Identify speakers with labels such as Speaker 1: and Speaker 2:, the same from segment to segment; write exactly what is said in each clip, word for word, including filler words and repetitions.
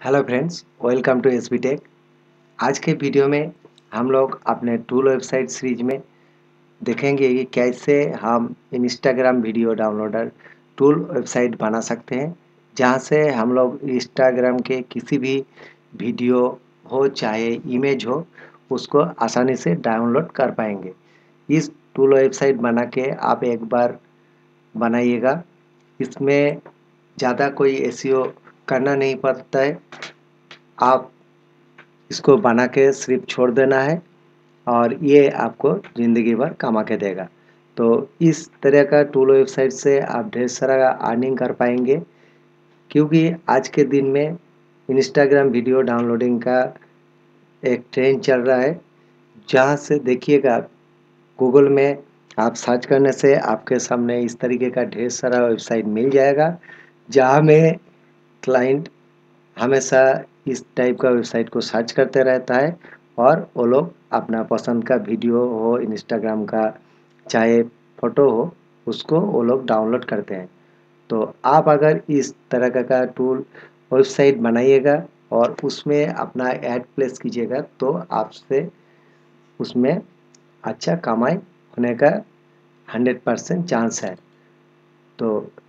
Speaker 1: Hello friends, welcome to S B tech. आज के video में हम लोग अपने टूल वेबसाइट सीरीज में देखेंगे कि कैसे हम Instagram video downloader tool website बना सकते हैं, जहां से हम लोग इंस्टाग्राम के किसी भी वीडियो हो चाहे इमेज हो उसको आसानी से डाउनलोड कर पाएंगे। इस टूल वेबसाइट बना के आप एक बार बनाइएगा। इसमें ज़्यादा कोई एसईओ करना नहीं पड़ता है। आप इसको बना के सिर्फ छोड़ देना है और ये आपको ज़िंदगी भर कमा के देगा। तो इस तरह का टूल वेबसाइट से आप ढेर सारा अर्निंग कर पाएंगे, क्योंकि आज के दिन में इंस्टाग्राम वीडियो डाउनलोडिंग का एक ट्रेंड चल रहा है। जहाँ से देखिएगा, गूगल में आप सर्च करने से आपके सामने इस तरीके का ढेर सारा वेबसाइट मिल जाएगा, जहाँ में क्लाइंट हमेशा इस टाइप का वेबसाइट को सर्च करते रहता है और वो लोग अपना पसंद का वीडियो हो, इंस्टाग्राम का चाहे फ़ोटो हो, उसको वो लोग डाउनलोड करते हैं। तो आप अगर इस तरह का, का टूल वेबसाइट बनाइएगा और उसमें अपना ऐड प्लेस कीजिएगा, तो आपसे उसमें अच्छा कमाई होने का हंड्रेड परसेंट चांस है। तो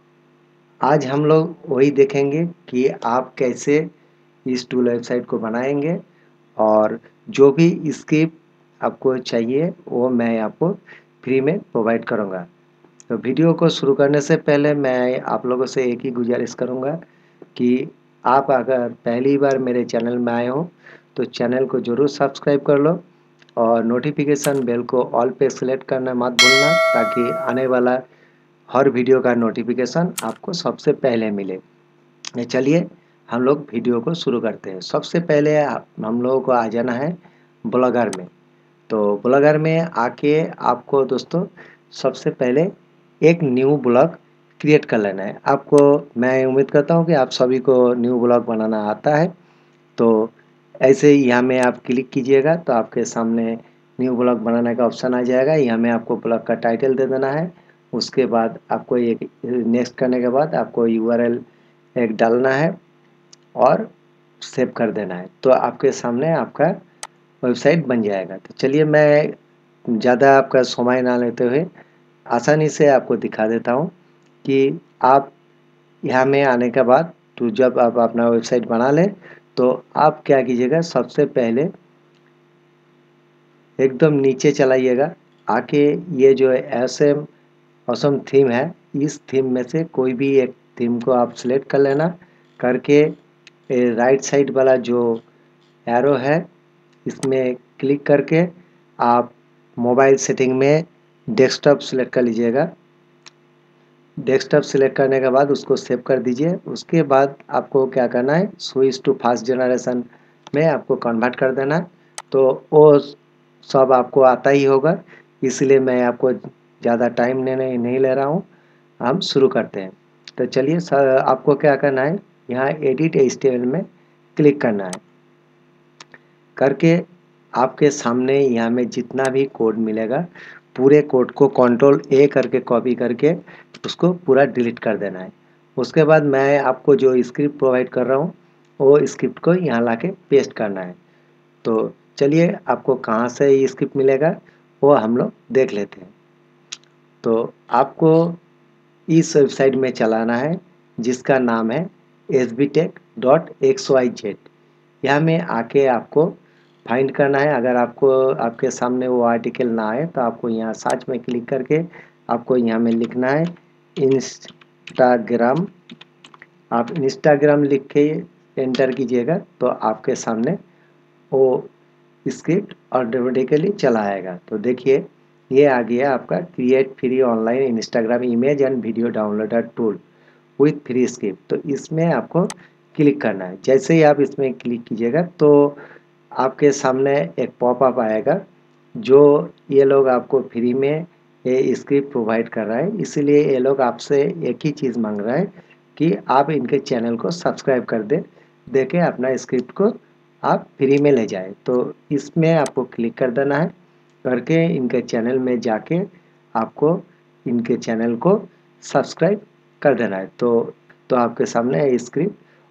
Speaker 1: आज हम लोग वही देखेंगे कि आप कैसे इस टूल वेबसाइट को बनाएंगे, और जो भी इसकी आपको चाहिए वो मैं आपको फ्री में प्रोवाइड करूँगा। तो वीडियो को शुरू करने से पहले मैं आप लोगों से एक ही गुजारिश करूँगा कि आप अगर पहली बार मेरे चैनल में आए हो तो चैनल को ज़रूर सब्सक्राइब कर लो और नोटिफिकेशन बेल को ऑल पे सेलेक्ट करना मत भूलना, ताकि आने वाला हर वीडियो का नोटिफिकेशन आपको सबसे पहले मिले। चलिए हम लोग वीडियो को शुरू करते हैं। सबसे पहले हम लोगों को आ जाना है ब्लॉगर में। तो ब्लॉगर में आके आपको दोस्तों सबसे पहले एक न्यू ब्लॉग क्रिएट कर लेना है। आपको, मैं उम्मीद करता हूँ कि आप सभी को न्यू ब्लॉग बनाना आता है। तो ऐसे ही यहाँ में आप क्लिक कीजिएगा तो आपके सामने न्यू ब्लॉग बनाने का ऑप्शन आ जाएगा। यहाँ में आपको ब्लॉग का टाइटल दे देना है। उसके बाद आपको एक नेक्स्ट करने के बाद आपको यूआरएल एक डालना है और सेव कर देना है। तो आपके सामने आपका वेबसाइट बन जाएगा। तो चलिए, मैं ज़्यादा आपका समय ना लेते हुए आसानी से आपको दिखा देता हूँ कि आप यहाँ में आने के बाद, तो जब आप अपना वेबसाइट बना लें तो आप क्या कीजिएगा, सबसे पहले एकदम नीचे चलाइएगा। आके ये जो एसएम ऑसम थीम है, इस थीम में से कोई भी एक थीम को आप सिलेक्ट कर लेना। करके राइट साइड वाला जो एरो है इसमें क्लिक करके आप मोबाइल सेटिंग में डेस्कटॉप सिलेक्ट कर लीजिएगा। डेस्कटॉप सिलेक्ट करने के बाद उसको सेव कर दीजिए। उसके बाद आपको क्या करना है, स्विच टू फास्ट जनरेशन में आपको कन्वर्ट कर देना है। तो वो सब आपको आता ही होगा, इसलिए मैं आपको ज़्यादा टाइम नहीं नहीं ले रहा हूँ। हम शुरू करते हैं। तो चलिए, आपको क्या करना है, यहाँ एडिट एचटीएमएल में क्लिक करना है। करके आपके सामने यहाँ में जितना भी कोड मिलेगा, पूरे कोड को कंट्रोल ए करके कॉपी करके उसको पूरा डिलीट कर देना है। उसके बाद मैं आपको जो स्क्रिप्ट प्रोवाइड कर रहा हूँ वो स्क्रिप्ट को यहाँ लाके पेस्ट करना है। तो चलिए, आपको कहाँ से ये स्क्रिप्ट मिलेगा वो हम लोग देख लेते हैं। तो आपको इस वेबसाइट में चलाना है जिसका नाम है S B tech dot X Y Z. यहाँ में आके आपको फाइंड करना है। अगर आपको आपके सामने वो आर्टिकल ना आए तो आपको यहाँ सर्च में क्लिक करके आपको यहाँ में लिखना है इंस्टाग्राम। आप इंस्टाग्राम लिख के एंटर कीजिएगा तो आपके सामने वो स्क्रिप्ट ऑटोमेटिकली चला आएगा। तो देखिए, ये आ गया आपका create free online Instagram image and video downloader tool with free script. तो इसमें आपको क्लिक करना है। जैसे ही आप इसमें क्लिक कीजिएगा तो आपके सामने एक पॉपअप आएगा, जो ये लोग आपको फ्री में ये स्क्रिप्ट प्रोवाइड कर रहा है। इसीलिए ये लोग आपसे एक ही चीज़ मांग रहा है कि आप इनके चैनल को सब्सक्राइब कर दे दे के अपना स्क्रिप्ट को आप फ्री में ले जाए। तो इसमें आपको क्लिक कर देना है। करके इनके चैनल में जाके आपको इनके चैनल को सब्सक्राइब कर देना है। तो तो आपके सामने स्क्रिप्ट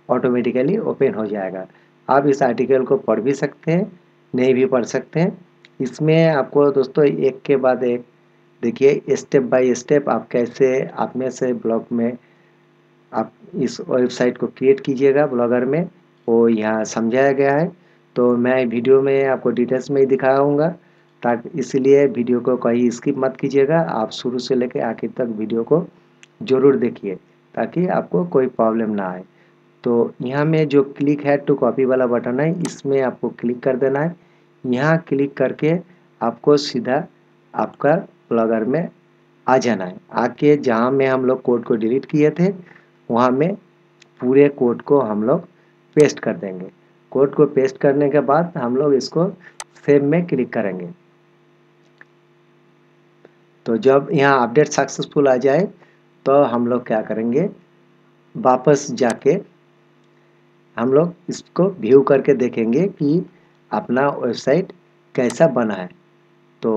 Speaker 1: ऑटोमेटिकली ओपन हो जाएगा। आप इस आर्टिकल को पढ़ भी सकते हैं, नहीं भी पढ़ सकते हैं। इसमें आपको दोस्तों एक के बाद एक देखिए स्टेप बाय स्टेप आप कैसे आप में से ब्लॉग में आप इस वेबसाइट को क्रिएट कीजिएगा ब्लॉगर में, वो यहाँ समझाया गया है। तो मैं वीडियो में आपको डिटेल्स में ही दिखाऊंगा, ताकि इसलिए वीडियो को कहीं स्किप मत कीजिएगा। आप शुरू से लेकर आखिर तक वीडियो को ज़रूर देखिए ताकि आपको कोई प्रॉब्लम ना आए। तो यहाँ में जो क्लिक है टू कॉपी वाला बटन है, इसमें आपको क्लिक कर देना है। यहाँ क्लिक करके आपको सीधा आपका ब्लॉगर में आ जाना है। आके जहाँ में हम लोग कोड को डिलीट किए थे वहाँ में पूरे कोड को हम लोग पेस्ट कर देंगे। कोड को पेस्ट करने के बाद हम लोग इसको सेव में क्लिक करेंगे। तो जब यहाँ अपडेट सक्सेसफुल आ जाए तो हम लोग क्या करेंगे, वापस जाके हम लोग इसको व्यू करके देखेंगे कि अपना वेबसाइट कैसा बना है। तो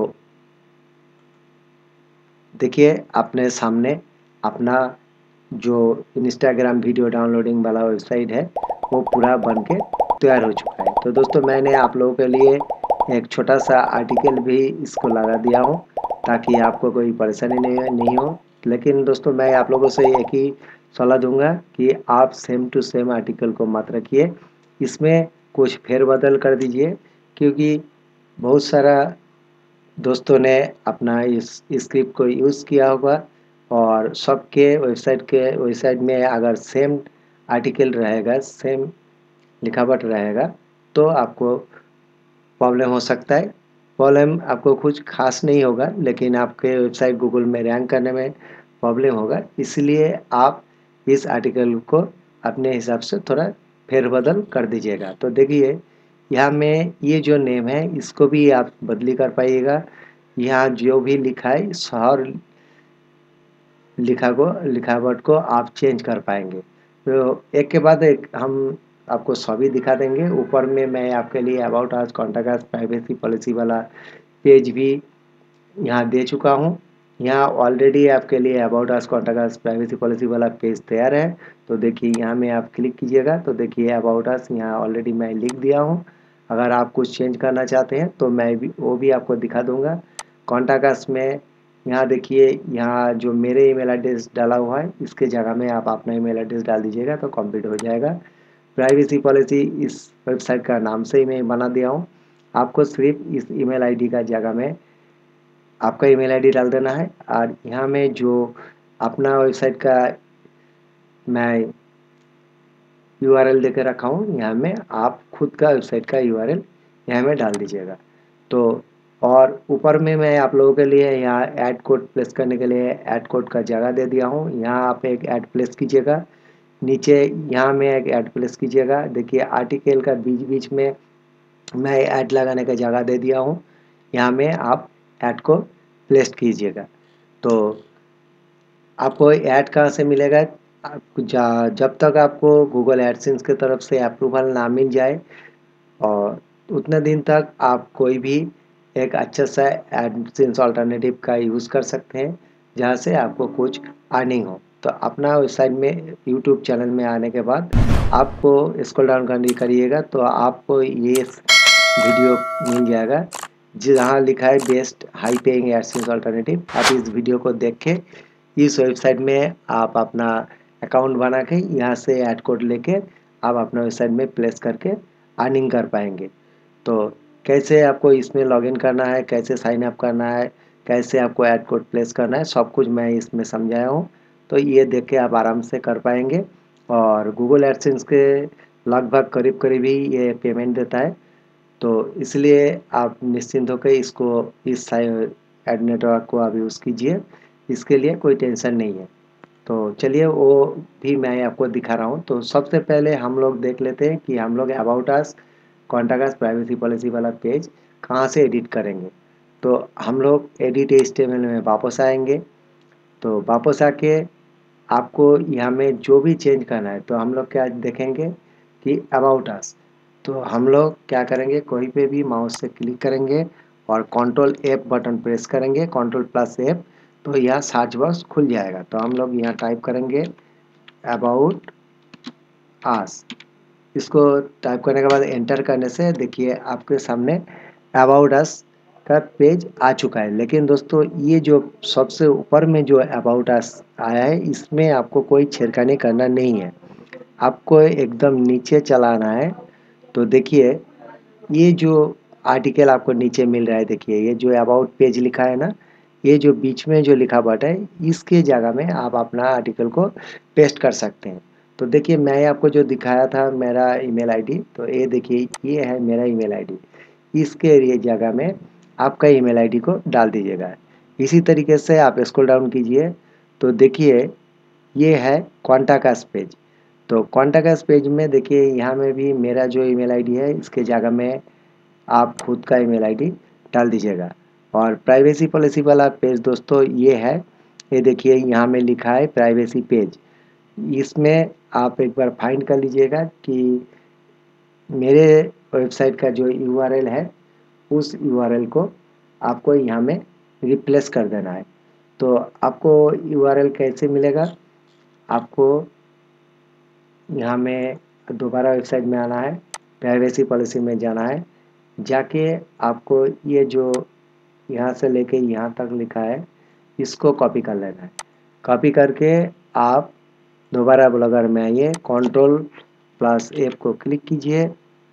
Speaker 1: देखिए अपने सामने अपना जो इंस्टाग्राम वीडियो डाउनलोडिंग वाला वेबसाइट है वो पूरा बन के तैयार हो चुका है। तो दोस्तों मैंने आप लोगों के लिए एक छोटा सा आर्टिकल भी इसको लगा दिया हूँ ताकि आपको कोई परेशानी नहीं नहीं हो। लेकिन दोस्तों मैं आप लोगों से एक ही सलाह दूंगा कि आप सेम टू सेम आर्टिकल को मत रखिए, इसमें कुछ फेरबदल कर दीजिए, क्योंकि बहुत सारा दोस्तों ने अपना इस स्क्रिप्ट को यूज़ किया होगा और सबके वेबसाइट के वेबसाइट में अगर सेम आर्टिकल रहेगा, सेम लिखावट रहेगा, तो आपको प्रॉब्लम हो सकता है। प्रॉब्लम आपको कुछ खास नहीं होगा, लेकिन आपके वेबसाइट गूगल में रैंक करने में प्रॉब्लम होगा। इसलिए आप इस आर्टिकल को अपने हिसाब से थोड़ा फेरबदल कर दीजिएगा। तो देखिए यहाँ में ये जो नेम है इसको भी आप बदली कर पाइएगा। यहाँ जो भी लिखा है हर लिखा को लिखावट को आप चेंज कर पाएंगे। तो एक के बाद एक हम आपको सभी दिखा देंगे। ऊपर में मैं आपके लिए about us, contact us, privacy policy वाला पेज भी यहाँ दे चुका हूँ। यहाँ ऑलरेडी आपके लिए about us, contact us, privacy policy वाला पेज तैयार है। तो देखिए यहाँ में आप क्लिक कीजिएगा तो देखिए अबाउट अस यहाँ ऑलरेडी मैं लिख दिया हूँ। अगर आप कुछ चेंज करना चाहते हैं तो मैं भी वो भी आपको दिखा दूंगा। कॉन्टैक्ट अस में यहाँ देखिए, यहाँ जो मेरे ईमेल एड्रेस डाला हुआ है इसके जगह में आप अपना ईमेल एड्रेस डाल दीजिएगा तो कंप्लीट हो जाएगा। प्राइवेसी पॉलिसी इस वेबसाइट का नाम से ही मैं बना दिया हूँ। आपको सिर्फ इस ईमेल आईडी का जगह में आपका ईमेल आईडी डाल देना है। और यहाँ में जो अपना वेबसाइट का मैं यूआरएल देकर रखा हूँ, यहाँ में आप खुद का वेबसाइट का यूआरएल यहाँ में डाल दीजिएगा। तो और ऊपर में मैं आप लोगों के लिए यहाँ ऐड कोड प्लेस करने के लिए ऐड कोड का जगह दे दिया हूँ। यहाँ आप एक ऐड प्लेस कीजिएगा, नीचे यहाँ में एक ऐड प्लेस कीजिएगा। देखिए आर्टिकल का बीच बीच में मैं ऐड लगाने का जगह दे दिया हूँ, यहाँ में आप ऐड को प्लेस कीजिएगा। तो आपको ऐड कहाँ से मिलेगा, जब तक आपको गूगल एडसेंस की तरफ से अप्रूवल ना मिल जाए और उतने दिन तक आप कोई भी एक अच्छा सा एडसेंस अल्टरनेटिव का यूज़ कर सकते हैं जहाँ से आपको कुछ अर्निंग हो। तो अपना वेबसाइट में यूट्यूब चैनल में आने के बाद आपको स्क्रॉल डाउन करनी करिएगा तो आपको ये वीडियो मिल जाएगा जहाँ लिखा है best high paying AdSense alternative. आप इस वीडियो को देख के इस वेबसाइट में आप अपना अकाउंट बना के यहाँ से ऐड कोड लेके आप अपना वेबसाइट में प्लेस करके अर्निंग कर पाएंगे। तो कैसे आपको इसमें लॉगिन करना है, कैसे साइन अप करना है, कैसे आपको ऐड कोड प्लेस करना है, सब कुछ मैं इसमें समझाया हूँ। तो ये देख के आप आराम से कर पाएंगे। और गूगल एडसेंस के लगभग करीब करीब ही ये पेमेंट देता है, तो इसलिए आप निश्चिंत होकर इसको इस एड नेटवर्क को आप यूज़ कीजिए, इसके लिए कोई टेंशन नहीं है। तो चलिए वो भी मैं आपको दिखा रहा हूँ। तो सबसे पहले हम लोग देख लेते हैं कि हम लोग about us, contact us, privacy policy वाला पेज कहाँ से एडिट करेंगे। तो हम लोग एडिट एचटीएमएल में वापस आएंगे। तो वापस आके आपको यहाँ में जो भी चेंज करना है तो हम लोग क्या देखेंगे कि अबाउट अस। तो हम लोग क्या करेंगे, कोई पे भी माउस से क्लिक करेंगे और कंट्रोल एफ बटन प्रेस करेंगे, कंट्रोल प्लस एफ, तो यह सर्च बॉक्स खुल जाएगा। तो हम लोग यहाँ टाइप करेंगे अबाउट आस, इसको टाइप करने के बाद एंटर करने से देखिए आपके सामने अबाउट अस का पेज आ चुका है। लेकिन दोस्तों ये जो सबसे ऊपर में जो अबाउट अस आया है, इसमें आपको कोई छेड़खानी करना नहीं है, आपको एकदम नीचे चलाना है। तो देखिए ये जो आर्टिकल आपको नीचे मिल रहा है, देखिए ये जो अबाउट पेज लिखा है ना, ये जो बीच में जो लिखा बटा है, इसके जगह में आप अपना आर्टिकल को पेस्ट कर सकते हैं। तो देखिए मैं आपको जो दिखाया था मेरा ईमेल आईडी, तो ये देखिए ये है मेरा ईमेल आईडी, इसके ये जगह में आपका ईमेल आईडी को डाल दीजिएगा। इसी तरीके से आप स्क्रॉल डाउन कीजिए तो देखिए ये है कॉन्टैक्ट अस पेज। तो कॉन्टैक्ट अस पेज में देखिए यहाँ में भी मेरा जो ईमेल आईडी है, इसके जगह में आप खुद का ईमेल आईडी डाल दीजिएगा। और प्राइवेसी पॉलिसी वाला पेज दोस्तों ये है, ये देखिए यहाँ में लिखा है प्राइवेसी पेज। इसमें आप एक बार फाइंड कर लीजिएगा कि मेरे वेबसाइट का जो यूआरएल है, उस यूआरएल को आपको यहाँ में रिप्लेस कर देना है। तो आपको यूआरएल कैसे मिलेगा, आपको यहाँ में दोबारा वेबसाइट में आना है, प्राइवेसी पॉलिसी में जाना है, जाके आपको ये जो यहाँ से लेके यहाँ तक लिखा है, इसको कॉपी कर लेना है। कॉपी करके आप दोबारा ब्लॉगर में आइए, कंट्रोल प्लस एफ को क्लिक कीजिए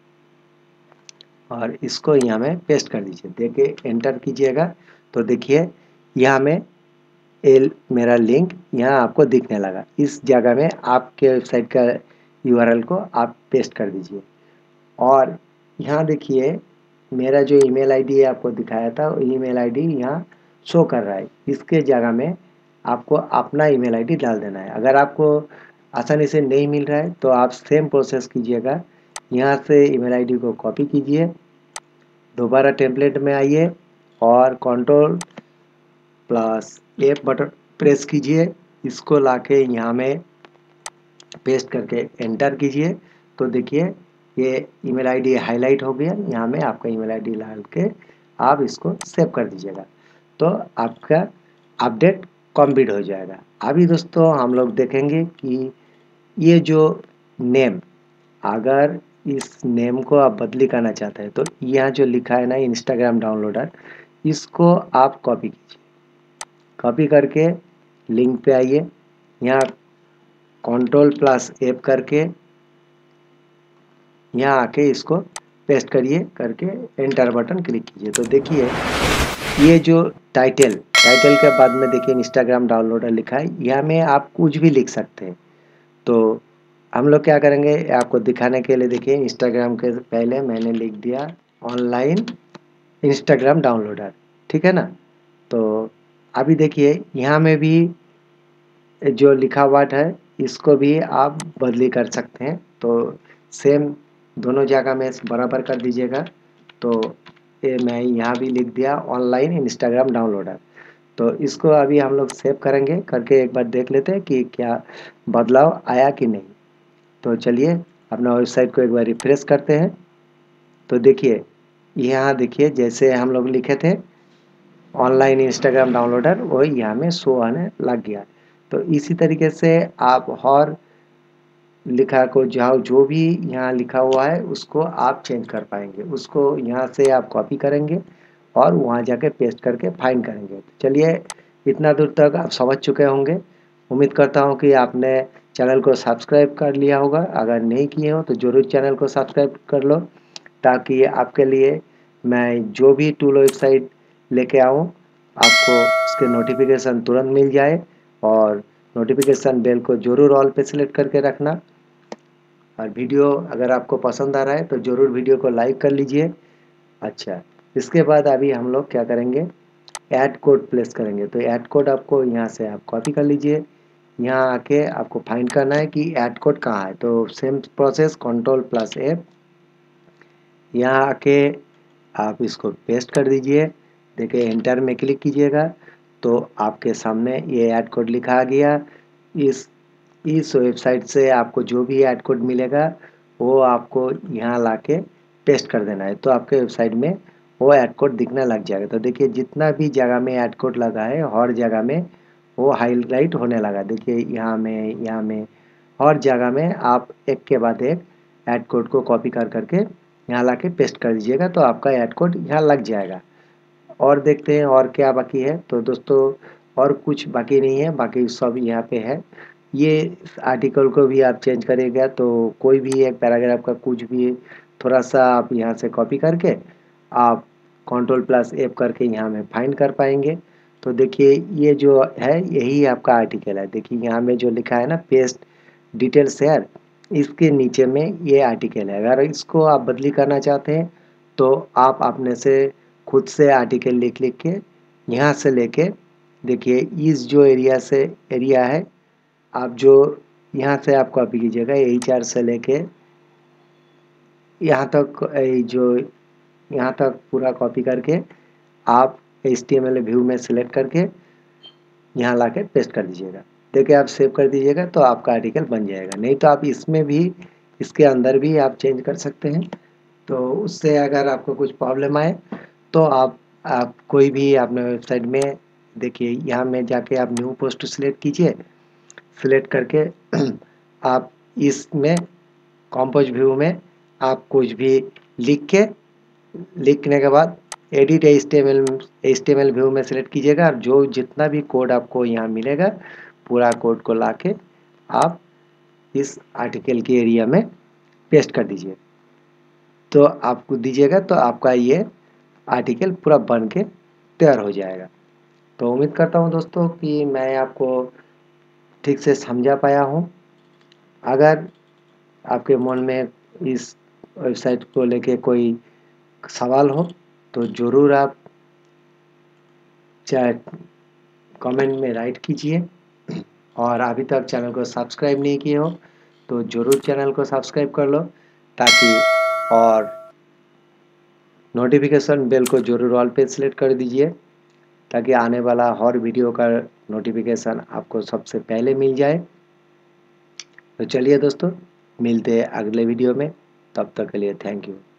Speaker 1: और इसको यहाँ में पेस्ट कर दीजिए। देखिए एंटर कीजिएगा तो देखिए यहाँ में एल मेरा लिंक यहाँ आपको दिखने लगा। इस जगह में आपके वेबसाइट का यूआरएल को आप पेस्ट कर दीजिए। और यहाँ देखिए मेरा जो ईमेल आईडी आपको दिखाया था, वो ईमेल आईडी यहाँ शो कर रहा है। इसके जगह में आपको अपना ईमेल आईडी डाल देना है। अगर आपको आसानी से नहीं मिल रहा है तो आप सेम प्रोसेस कीजिएगा, यहाँ से ईमेल आईडी को कॉपी कीजिए, दोबारा टेम्पलेट में आइए और control plus F button press कीजिए, इसको लाके यहाँ में पेस्ट करके एंटर कीजिए। तो देखिए ये ईमेल आईडी हाईलाइट हो गया, यहाँ में आपका ईमेल आईडी डाल के आप इसको सेव कर दीजिएगा, तो आपका अपडेट कंप्लीट हो जाएगा। अभी दोस्तों हम लोग देखेंगे कि ये जो नेम, अगर इस नेम को आप बदली करना चाहते हैं तो यहाँ जो लिखा है ना इंस्टाग्राम डाउनलोडर, इसको आप कॉपी कीजिए। कॉपी करके लिंक पे आइए, यहाँ कंट्रोल प्लस एफ करके यहाँ आके इसको पेस्ट करिए, करके एंटर बटन क्लिक कीजिए। तो देखिए ये जो टाइटल टाइटल के बाद में देखिए इंस्टाग्राम डाउनलोडर लिखा है, यहाँ में आप कुछ भी लिख सकते हैं। तो हम लोग क्या करेंगे आपको दिखाने के लिए, देखिए इंस्टाग्राम के पहले मैंने लिख दिया ऑनलाइन इंस्टाग्राम डाउनलोडर, ठीक है ना। तो अभी देखिए यहाँ में भी जो लिखा हुआ है इसको भी आप बदली कर सकते हैं। तो सेम दोनों जगह में बराबर कर दीजिएगा। तो ये मैं यहाँ भी लिख दिया ऑनलाइन इंस्टाग्राम डाउनलोडर। तो इसको अभी हम लोग सेव करेंगे, करके एक बार देख लेते हैं कि क्या बदलाव आया कि नहीं। तो चलिए अपना वेबसाइट को एक बार रिफ्रेश करते हैं। तो देखिए यहाँ देखिए जैसे हम लोग लिखे थे ऑनलाइन इंस्टाग्राम डाउनलोडर, वो यहाँ में शो आने लग गया। तो इसी तरीके से आप और लिखा को जहाँ जो भी यहाँ लिखा हुआ है उसको आप चेंज कर पाएंगे। उसको यहाँ से आप कॉपी करेंगे और वहाँ जाके पेस्ट करके फाइंड करेंगे। चलिए इतना दूर तक आप समझ चुके होंगे। उम्मीद करता हूँ कि आपने चैनल को सब्सक्राइब कर लिया होगा। अगर नहीं किए हो तो ज़रूर चैनल को सब्सक्राइब कर लो, ताकि आपके लिए मैं जो भी टूल वेबसाइट लेके आऊँ आपको उसके नोटिफिकेशन तुरंत मिल जाए। और नोटिफिकेशन बेल को ज़रूर ऑल पे सिलेक्ट करके रखना। और वीडियो अगर आपको पसंद आ रहा है तो ज़रूर वीडियो को लाइक कर लीजिए। अच्छा, इसके बाद अभी हम लोग क्या करेंगे, ऐड कोड प्लेस करेंगे। तो ऐड कोड आपको यहाँ से आप कॉपी कर लीजिए, यहाँ आके आपको फाइंड करना है कि ऐड कोड कहाँ है। तो same process control plus F, यहाँ आके आप इसको पेस्ट कर दीजिए। देखिए एंटर में क्लिक कीजिएगा तो आपके सामने ये ऐड कोड लिखा आ गया। इस इस वेबसाइट से आपको जो भी ऐड कोड मिलेगा वो आपको यहाँ लाके पेस्ट कर देना है, तो आपके वेबसाइट में वो ऐड कोड दिखने लग जाएगा। तो देखिए जितना भी जगह में ऐड कोड लगा है हर जगह में वो हाईलाइट होने लगा। देखिए यहाँ में यहाँ में हर जगह में आप एक के बाद एक ऐड कोड को कॉपी कर करके यहाँ ला के पेस्ट कर दीजिएगा, तो आपका ऐड कोड यहाँ लग जाएगा। और देखते हैं और क्या बाकी है। तो दोस्तों और कुछ बाकी नहीं है, बाकी सब यहाँ पे है। ये आर्टिकल को भी आप चेंज करिएगा तो कोई भी एक पैराग्राफ का कुछ भी थोड़ा सा आप यहाँ से कॉपी करके आप कंट्रोल प्लस एफ करके यहाँ में फाइंड कर पाएंगे। तो देखिए ये जो है यही आपका आर्टिकल है। देखिए यहाँ में जो लिखा है ना पेस्ट डिटेल शेयर, इसके नीचे में ये आर्टिकल है। अगर इसको आप बदली करना चाहते हैं तो आप अपने से खुद से आर्टिकल लिख लिख के यहाँ से लेके देखिए इस जो एरिया से एरिया है आप जो यहाँ से आप कॉपी कीजिएगा, यही चार से लेके यहाँ तक जो यहाँ तक पूरा कॉपी करके आप H T M L view में सिलेक्ट करके यहाँ ला के पेस्ट कर दीजिएगा। देखिए आप सेव कर दीजिएगा तो आपका आर्टिकल बन जाएगा। नहीं तो आप इसमें भी इसके अंदर भी आप चेंज कर सकते हैं। तो उससे अगर आपको कुछ प्रॉब्लम आए तो आप आप कोई भी अपने वेबसाइट में देखिए यहाँ में जाके आप न्यू पोस्ट सिलेक्ट कीजिए। सिलेक्ट करके आप इसमें कंपोज व्यू में आप कुछ भी लिख के लिखने के बाद edit H T M L H T M L view में सेलेक्ट कीजिएगा और जो जितना भी कोड आपको यहाँ मिलेगा पूरा कोड को लाके आप इस आर्टिकल के एरिया में पेस्ट कर दीजिए। तो आपको दीजिएगा तो आपका ये आर्टिकल पूरा बन के तैयार हो जाएगा। तो उम्मीद करता हूँ दोस्तों कि मैं आपको ठीक से समझा पाया हूँ। अगर आपके मन में इस वेबसाइट को लेके कोई सवाल हो तो ज़रूर आप चाहे कमेंट में राइट कीजिए। और अभी तक चैनल को सब्सक्राइब नहीं किए हो तो ज़रूर चैनल को सब्सक्राइब कर लो, ताकि और नोटिफिकेशन बेल को ज़रूर ऑल पे सेलेक्ट कर दीजिए, ताकि आने वाला हर वीडियो का नोटिफिकेशन आपको सबसे पहले मिल जाए। तो चलिए दोस्तों मिलते हैं अगले वीडियो में, तब तक के लिए थैंक यू।